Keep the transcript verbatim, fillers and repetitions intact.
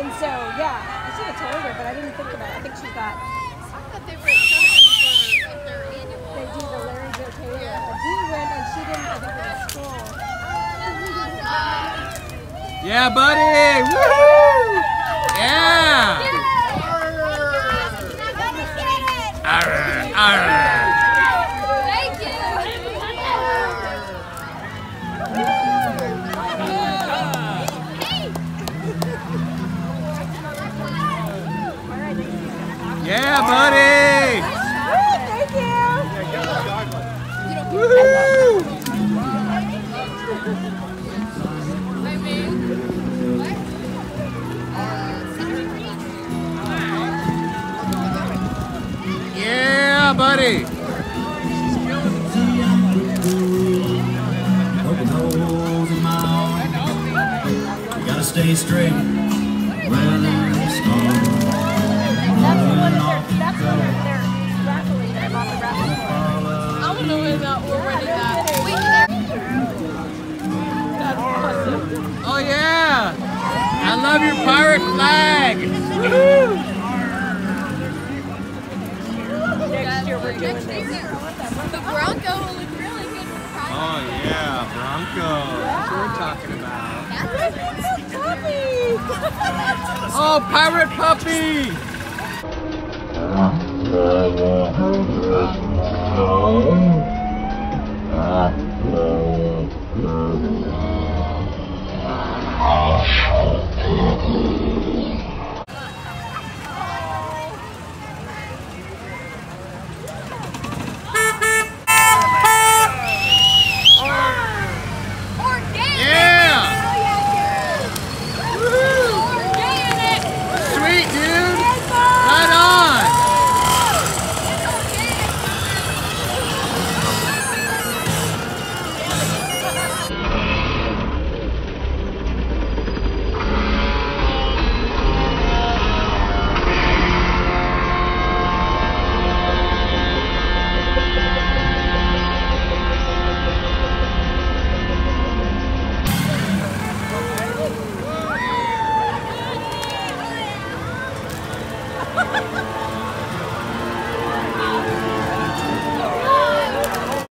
And so, yeah, I should have told her, but I didn't think about it. I think she got. I thought they were at something for their annual. They do the laryngeal. But he went and she didn't. I think at school. Yeah, buddy! Woohoo! Yeah! Arr, arr. Thank you. Yeah, buddy! Thank you! Woohoo! I mean, what? Yeah, buddy! Poking holes in my arm. You gotta stay straight. Rather storm. That's the one that they're, that's when they're, they're raffling. I bought the raffle for. I don't know where that we're running that. Wait, That's awesome. Oh yeah! I love your pirate flag! Woohoo! Next year we're doing next this. year, the Bronco will look really good for Pride. Oh yeah, Bronco. That's what we're talking about. Oh, pirate puppy! Uh,